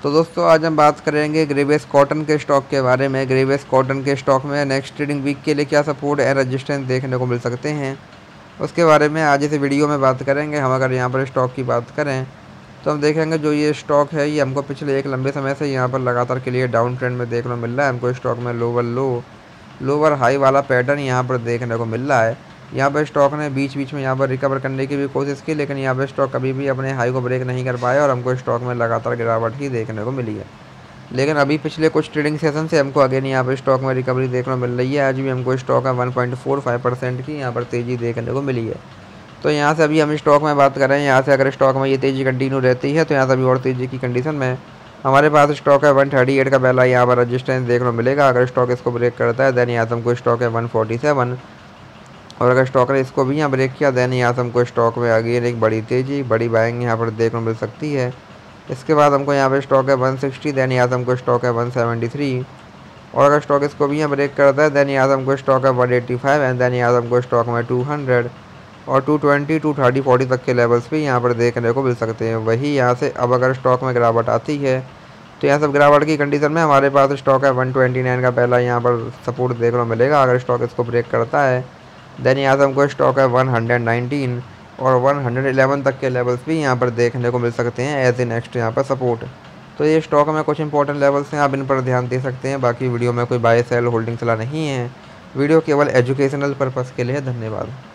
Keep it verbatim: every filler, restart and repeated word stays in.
तो दोस्तों आज हम बात करेंगे ग्रेविस कॉटन के स्टॉक के बारे में। ग्रेविस कॉटन के स्टॉक में नेक्स्ट ट्रेडिंग वीक के लिए क्या सपोर्ट एंड रेजिस्टेंस देखने को मिल सकते हैं, उसके बारे में आज इस वीडियो में बात करेंगे। हम अगर यहाँ पर स्टॉक की बात करें तो हम देखेंगे जो ये स्टॉक है ये हमको पिछले एक लंबे समय से यहाँ पर लगातार क्लियर डाउन ट्रेंड में देखने को मिल रहा है। हमको स्टॉक में लोअर लो लोअर हाई वाला पैटर्न यहाँ पर देखने को मिल रहा है। यहाँ पर स्टॉक ने बीच बीच में यहाँ पर रिकवर करने की भी कोशिश की, लेकिन यहाँ पर स्टॉक कभी भी अपने हाई को ब्रेक नहीं कर पाया और हमको स्टॉक में लगातार गिरावट ही देखने को मिली है। लेकिन अभी पिछले कुछ ट्रेडिंग सेशन से हमको अगेन यहाँ पर स्टॉक में रिकवरी देखने को मिल रही है। आज भी हमको स्टॉक है one point four five percent की यहाँ पर तेज़ी देखने को मिली है। तो यहाँ से अभी हम स्टॉक में बात करें, यहाँ से अगर स्टॉक में ये तेज़ी कंटिन्यू रहती है तो यहाँ से अभी और तेज़ी की कंडीशन में हमारे पास स्टॉक है वन थर्टी एट का पहला यहाँ पर रजिस्टेंस देखने को मिलेगा। अगर स्टॉक इसको ब्रेक करता है देन यहाँ से हमको स्टॉक है वन फोर्टी सेवन, और अगर स्टॉक ने इसको भी यहाँ ब्रेक किया देन यहाँ से हमको स्टॉक में अगेन एक बड़ी तेज़ी बड़ी बाइंग यहाँ पर देखने को मिल सकती है। इसके बाद हमको यहाँ पर स्टॉक है वन सिक्सटी, देन यहाँ से हमको स्टॉक है वन सेवेंटी थ्री, और अगर स्टॉक इसको भी यहाँ ब्रेक करता है देन यहाँ से हमको स्टॉक है one eighty five and then यहाँ से हमको स्टॉक में टू हंड्रेड और two twenty two thirty forty तक के लेवल्स भी यहाँ पर देखने को मिल सकते हैं। वही यहाँ से अब अगर स्टॉक में गिरावट आती है तो यहाँ सब गिरावट की कंडीशन में हमारे पास स्टॉक है वन ट्वेंटी नाइन का पहला यहाँ पर सपोर्ट देखने को मिलेगा। अगर स्टॉक इसको ब्रेक करता है देन यहाँ से हमको स्टॉक है वन नाइनटीन और वन इलेवन तक के लेवल्स भी यहाँ पर देखने को मिल सकते हैं एज ए नेक्स्ट यहाँ पर सपोर्ट। तो ये स्टॉक में कुछ इंपॉर्टेंट लेवल्स हैं, आप इन पर ध्यान दे सकते हैं। बाकी वीडियो में कोई बाय सेल होल्डिंग सलाह नहीं है, वीडियो केवल एजुकेशनल पर्पज़ के लिए। धन्यवाद।